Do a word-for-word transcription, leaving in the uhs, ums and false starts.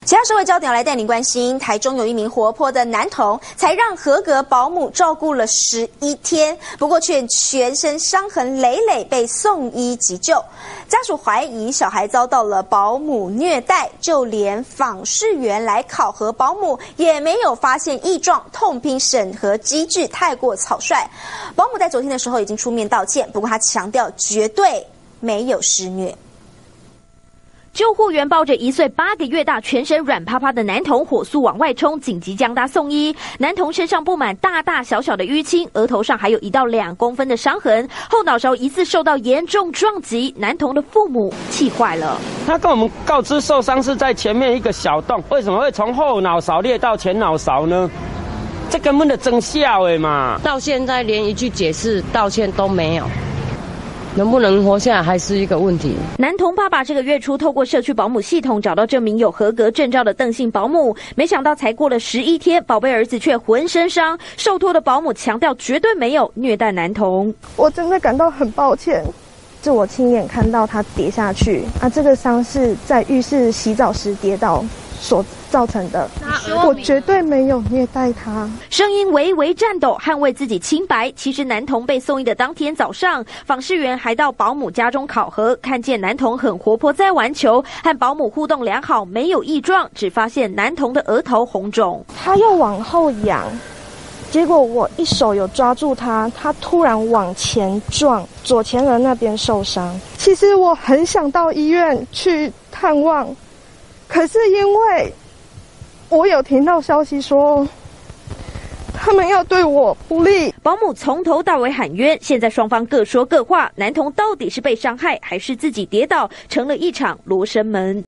其他社会焦点来带您关心，台中有一名活泼的男童，才让合格保姆照顾了十一天，不过却全身伤痕累累，被送医急救。家属怀疑小孩遭到了保姆虐待，就连访视员来考核保姆也没有发现异状，痛批审核机制太过草率。保姆在昨天的时候已经出面道歉，不过他强调绝对没有施虐。 救护员抱着一岁八个月大、全身软趴趴的男童，火速往外冲，紧急将他送医。男童身上布满大大小小的淤青，额头上还有一到两公分的伤痕，后脑勺疑似受到严重撞击。男童的父母气坏了， 他跟我们告知受伤是在前面一个小洞，为什么会从后脑勺裂到前脑勺呢？这根本的真笑诶嘛！ 到现在连一句解释、道歉都没有。能不能活下来还是一个问题。 男童爸爸这个月初透过社区保姆系统找到这名有合格证照的邓姓保姆，没想到才过了十一天，宝贝儿子却浑身伤。受托的保姆强调绝对没有虐待男童。 我真的感到很抱歉，是我亲眼看到他跌下去啊，这个伤是在浴室洗澡时跌倒所造成的，我绝对没有虐待他。 声音微微颤抖，捍卫自己清白。其实男童被送医的当天早上，访视员还到保姆家中考核，看见男童很活泼，在玩球，和保姆互动良好，没有异状，只发现男童的额头红肿。 他又往后仰，结果我一手有抓住他，他突然往前撞，左前额那边受伤。其实我很想到医院去探望，可是因为我有听到消息说他们要对我不利， 保姆从头到尾喊冤，现在双方各说各话，男童到底是被伤害还是自己跌倒，成了一场罗生门。